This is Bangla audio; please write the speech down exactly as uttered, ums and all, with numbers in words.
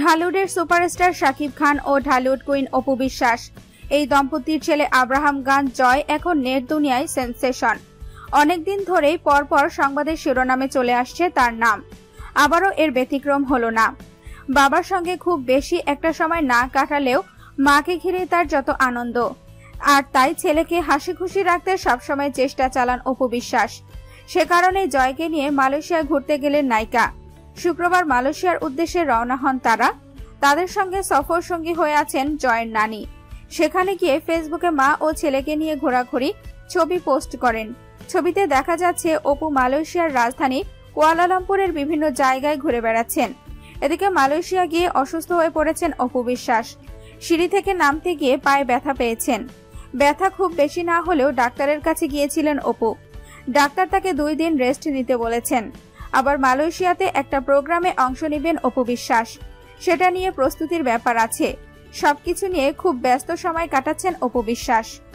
ঢালিউডের সুপারস্টার শাকিব খান ও ঢালিউড কুইন অপু বিশ্বাস এই দম্পতির ছেলে আব্রাহাম গান জয় এখন নেট দুনিয়ায় সেন্সেশন। অনেকদিন ধরেই পরপর সংবাদের শিরোনামে চলে আসছে তার নাম। আবারও এর ব্যতিক্রম হলো না। বাবার সঙ্গে খুব বেশি একটা সময় না কাটালেও মাকে ঘিরে তার যত আনন্দ, আর তাই ছেলেকে হাসি খুশি রাখতে সবসময় চেষ্টা চালান অপু বিশ্বাস। সে কারণে জয়কে নিয়ে মালয়েশিয়ায় ঘুরতে গেলেন নায়িকা। শুক্রবার মালয়েশিয়ার উদ্দেশ্যে রওনা হন তারা। তাদের সঙ্গে সফর সঙ্গী হয়ে আছেন জয়ের নানি। সেখানে গিয়ে ফেসবুকে মা ও ছেলেকে নিয়ে ঘোরাঘুরি ছবি পোস্ট করেন। ছবিতে দেখা যাচ্ছে অপু মালয়েশিয়ার রাজধানী কুয়ালালামপুরের বিভিন্ন জায়গায় ঘুরে বেড়াচ্ছেন। এদিকে মালয়েশিয়া গিয়ে অসুস্থ হয়ে পড়েছেন অপু বিশ্বাস। সিঁড়ি থেকে নামতে গিয়ে পায়ে ব্যথা পেয়েছেন। ব্যথা খুব বেশি না হলেও ডাক্তারের কাছে গিয়েছিলেন অপু। ডাক্তার তাকে দুই দিন রেস্ট নিতে বলেছেন। আবার মালয়েশিয়াতে একটা প্রোগ্রামে অংশ নেবেন অপু বিশ্বাস। সেটা নিয়ে প্রস্তুতির ব্যাপার আছে। সবকিছু নিয়ে খুব ব্যস্ত সময় কাটাচ্ছেন অপু বিশ্বাস।